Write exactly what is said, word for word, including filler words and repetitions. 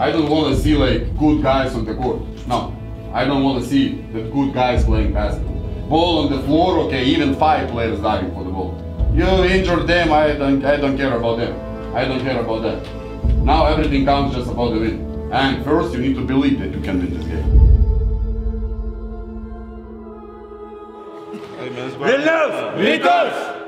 I don't want to see like good guys on the court. No, I don't want to see the good guys playing basketball. Ball on the floor, okay, even five players dying for the ball. You injure them, I don't, I don't care about them. I don't care about that. Now everything counts just about the win. And first you need to believe that you can win this game. Vilnius! Rytas!